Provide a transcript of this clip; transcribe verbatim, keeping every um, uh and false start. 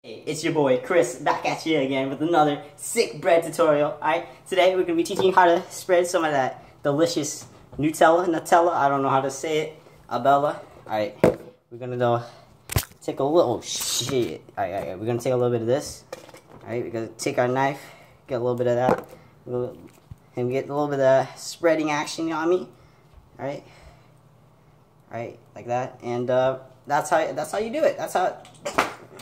Hey, it's your boy Chris back at you again with another sick bread tutorial. Alright, today we're going to be teaching you how to spread some of that delicious Nutella, Nutella, I don't know how to say it, Abella. Alright, we're going to go take a little, shit, alright, alright, we're going to take a little bit of this. Alright, we're going to take our knife, get a little bit of that, and get a little bit of spreading action on me. Alright, alright, like that, and uh, that's how, that's how you do it, that's how